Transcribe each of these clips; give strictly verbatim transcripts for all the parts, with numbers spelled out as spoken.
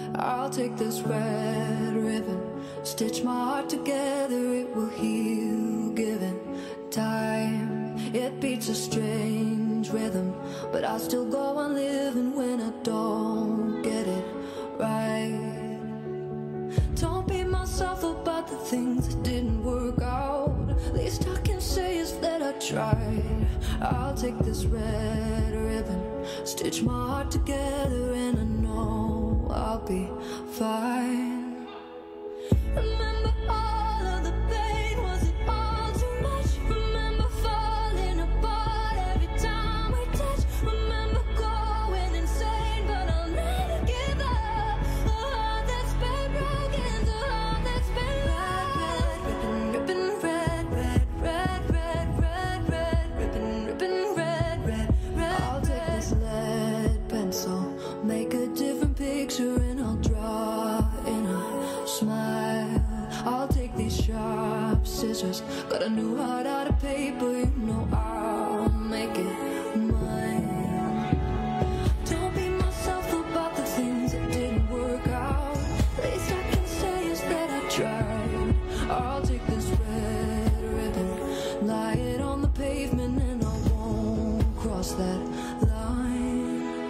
I'll take this red ribbon, stitch my heart together, it will heal, given time. It beats a strange rhythm, but I'll still go on living when I don't get it right. Don't beat myself about the things that didn't work out. Least I can say is that I tried. I'll take this red ribbon, stitch my heart together, and I know I'll be fine. Remember all of the pain, was it all too much? Remember falling apart every time we touch. Remember going insane, but I'll never give up. A heart that's been broken, a heart that's been red, red, ribbon, ribbon, red, red, red, red, red, red, ribbon, ribbon, red, red, red. I'll take this lead pencil, make a different picture, and I'll draw in a smile. I'll take these sharp scissors, got a new heart out of paper, you know I'll make it mine. Don't beat myself about the things that didn't work out. Least I can say is that I tried. I'll take this red ribbon, lie it on the pavement, and I won't cross that line.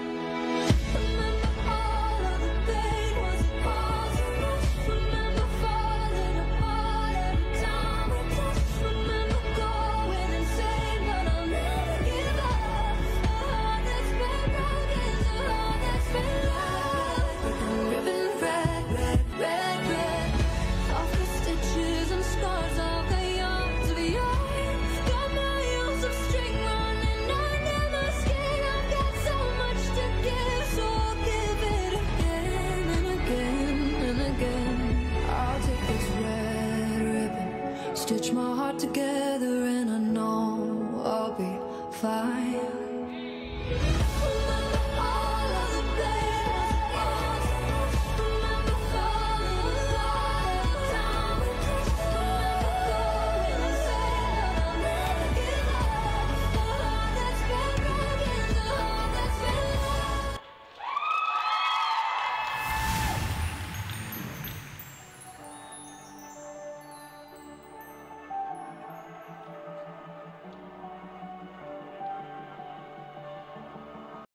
Remember all of the pain, was it all too much? Remember falling apart every time we touch. Remember going insane, but I'll never give up. A heart that's been broken, a heart that's been loved. Ribbon, red, red, red, red. All the stitches and scars, all the yarns of yarn. Got miles of string running under my skin. I've got so much to give, so I'll give it again and again and again. I'll take this red ribbon, stitch my heart together, and I know I'll be fine.